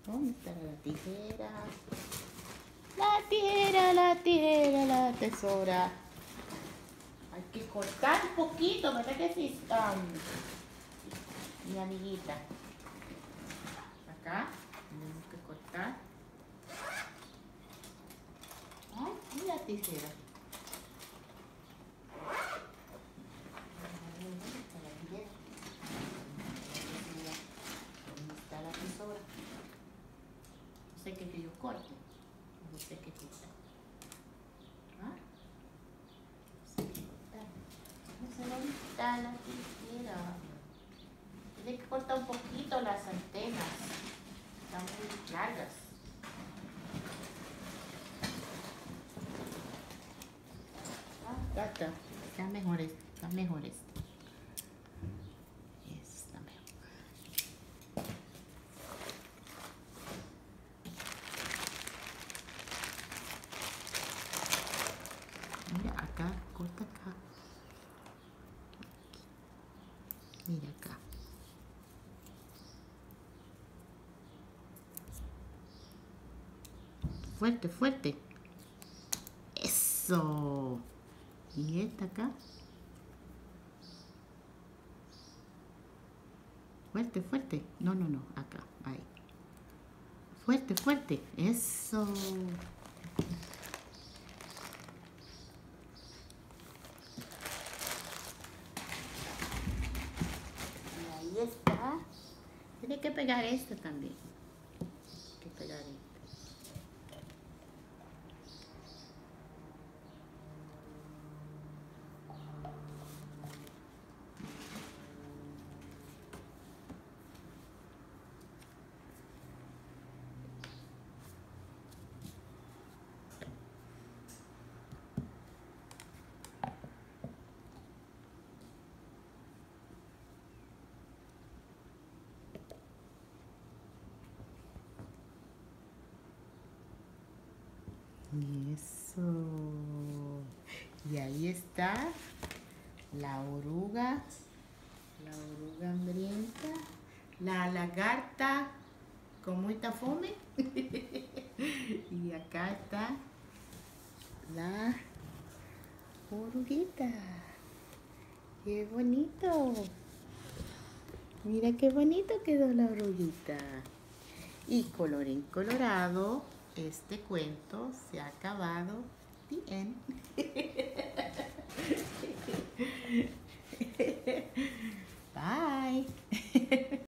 ¿Dónde está la tijera? La tijera, la tijera, la tesora. Hay que cortar un poquito, ¿verdad que sí? Mi amiguita. Acá tenemos que cortar. Ay, mira la tijera. ¿Dónde está la tesora? No sé qué que yo corte. No sé qué cortar. ¿Ah? No sé qué cortar. No sé dónde está la tijera. Tiene que cortar un poquito las antenas. Están muy largas. Acá está mejor esto. Está mejor esto. Está mejor. Mira acá, corta acá. Mira acá. Fuerte, fuerte. Eso. Y esta acá. Fuerte, fuerte. No, no, no. Acá. Ahí. Fuerte, fuerte. Eso. Y ahí está. Tiene que pegar esta también. Hay que pegar esta. Eso. Y ahí está la oruga hambrienta, la lagarta con mucha fome. Y acá está la oruguita. ¡Qué bonito! Mira qué bonito quedó la oruguita. Y colorín colorado, este cuento se ha acabado. The end.